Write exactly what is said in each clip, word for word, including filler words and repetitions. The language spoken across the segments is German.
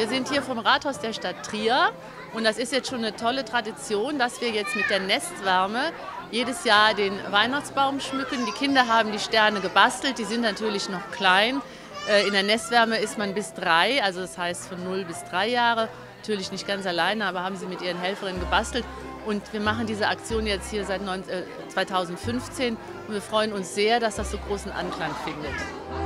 Wir sind hier vom Rathaus der Stadt Trier und das ist jetzt schon eine tolle Tradition, dass wir jetzt mit der Nestwärme jedes Jahr den Weihnachtsbaum schmücken. Die Kinder haben die Sterne gebastelt, die sind natürlich noch klein. In der Nestwärme ist man bis drei, also das heißt von null bis drei Jahre. Natürlich nicht ganz alleine, aber haben sie mit ihren Helferinnen gebastelt. Und wir machen diese Aktion jetzt hier seit zweitausendfünfzehn und wir freuen uns sehr, dass das so großen Anklang findet.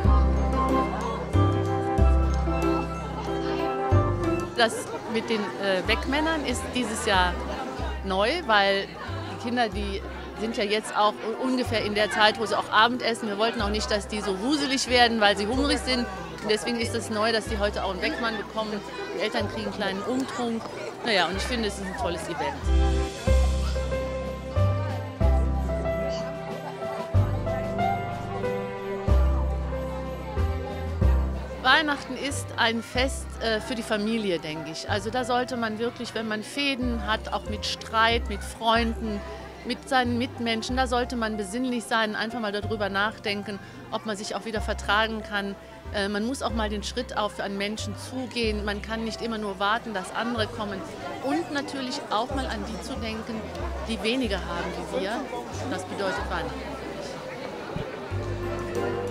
Das mit den äh, Wegmännern ist dieses Jahr neu, weil die Kinder, die sind ja jetzt auch ungefähr in der Zeit, wo sie auch Abendessen. Wir wollten auch nicht, dass die so wuselig werden, weil sie hungrig sind. Und deswegen ist es neu, dass die heute auch einen Wegmann bekommen. Die Eltern kriegen einen kleinen Umtrunk. Naja, und ich finde, es ist ein tolles Event. Weihnachten ist ein Fest äh, für die Familie, denke ich. Also da sollte man wirklich, wenn man Fehden hat, auch mit Streit, mit Freunden, mit seinen Mitmenschen, da sollte man besinnlich sein, einfach mal darüber nachdenken, ob man sich auch wieder vertragen kann. Äh, man muss auch mal den Schritt auf einen Menschen zugehen. Man kann nicht immer nur warten, dass andere kommen. Und natürlich auch mal an die zu denken, die weniger haben wie wir. Das bedeutet Weihnachten.